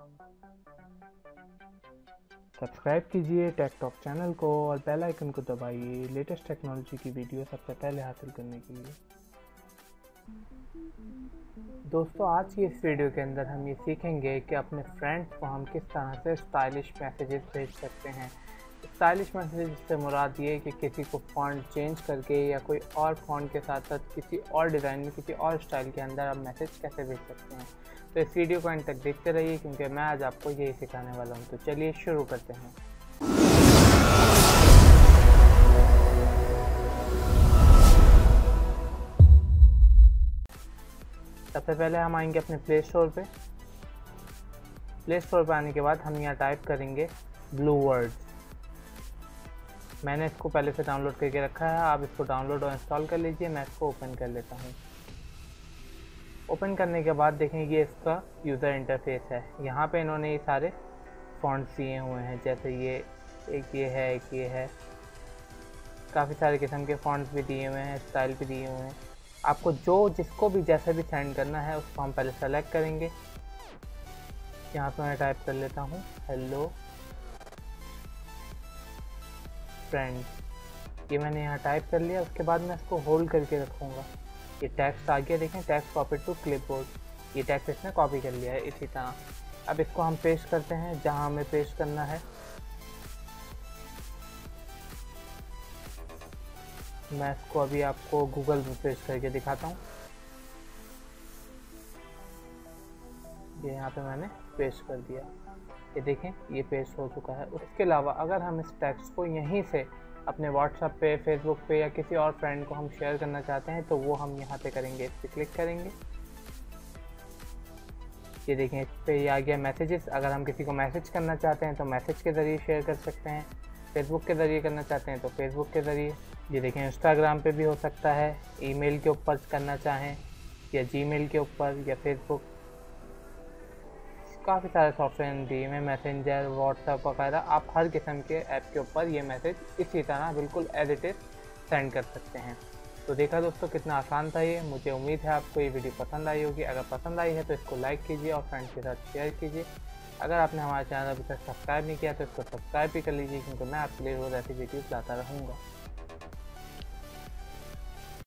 Subscribe कीजिए take talk channel को और बेल आइकन को दबाइए लेटेस्ट टेक्नोलॉजी की वीडियो सबसे पहले हासिल करने के लिए। दोस्तों, आज की इस वीडियो के अंदर हम ये सीखेंगे कि अपने फ्रेंड्स को हम किस तरह से स्टाइलिश मैसेजेस भेज सकते हैं। स्टाइलिश मैसेज से मुराद ये कि किसी को फ़ॉन्ट चेंज करके या कोई और फ़ॉन्ट के साथ साथ किसी और डिज़ाइन में किसी और स्टाइल के अंदर आप मैसेज कैसे भेज सकते हैं। तो इस वीडियो को अंत तक देखते रहिए क्योंकि मैं आज आपको यही सिखाने वाला हूँ। तो चलिए शुरू करते हैं। सबसे पहले हम आएंगे अपने प्ले स्टोर पे। आने के बाद हम यहाँ टाइप करेंगे ब्लू वर्ड्स। मैंने इसको पहले से डाउनलोड करके रखा है, आप इसको डाउनलोड और इंस्टॉल कर लीजिए। मैं इसको ओपन कर लेता हूँ। ओपन करने के बाद देखेंगे ये इसका यूज़र इंटरफेस है। यहाँ पे इन्होंने ये सारे फॉन्ट्स दिए हुए हैं, जैसे ये एक ये है। काफ़ी सारे किस्म के फॉन्ट्स भी दिए हुए हैं, स्टाइल भी दिए हुए हैं। आपको जिसको भी जैसे भी सेंड करना है उसको हम पहले सेलेक्ट करेंगे। यहाँ पे मैं टाइप कर लेता हूँ हेलो फ्रेंड्स। ये मैंने यहाँ टाइप कर लिया। उसके बाद मैं इसको होल्ड करके रखूँगा। ये टेक्स्ट आ गया, देखें टेक्स्ट कॉपी टू क्लिपबोर्ड। ये टेक्स्ट इसने कॉपी कर लिया है इसी तरह। अब इसको हम पेस्ट करते हैं जहाँ हमें पेस्ट करना है। मैं इसको अभी आपको गूगल पे पेस्ट करके दिखाता हूँ। ये यहाँ पे मैंने पेस्ट कर दिया। ये देखें ये पेस्ट हो चुका है। उसके अलावा अगर हम इस टेक्स्ट को यहीं से अपने व्हाट्सएप पे, फेसबुक पे या किसी और फ्रेंड को हम शेयर करना चाहते हैं तो वो हम यहाँ पे करेंगे, इस पर क्लिक करेंगे। ये देखें इस पर ये आ गया मैसेजेस। अगर हम किसी को मैसेज करना चाहते हैं तो मैसेज के ज़रिए शेयर कर सकते हैं। फेसबुक के ज़रिए करना चाहते हैं तो फेसबुक के ज़रिए। ये देखें इंस्टाग्राम पे भी हो सकता है, ईमेल के ऊपर करना चाहें या जीमेल के ऊपर या फेसबुक। काफ़ी सारे सॉफ्टवेयर दिए में मैसेंजर, व्हाट्सएप वगैरह, आप हर किस्म के ऐप के ऊपर ये मैसेज इसी तरह बिल्कुल एज इट इज़ सेंड कर सकते हैं। तो देखा दोस्तों कितना आसान था ये। मुझे उम्मीद है आपको ये वीडियो पसंद आई होगी। अगर पसंद आई है तो इसको लाइक कीजिए और फ्रेंड्स के साथ शेयर कीजिए। अगर आपने हमारा चैनल अभी तक सब्सक्राइब नहीं किया तो इसको सब्सक्राइब भी कर लीजिए क्योंकि मैं आपके लिए रोज़ ऐसी वीडियोज़ लाता रहूँगा।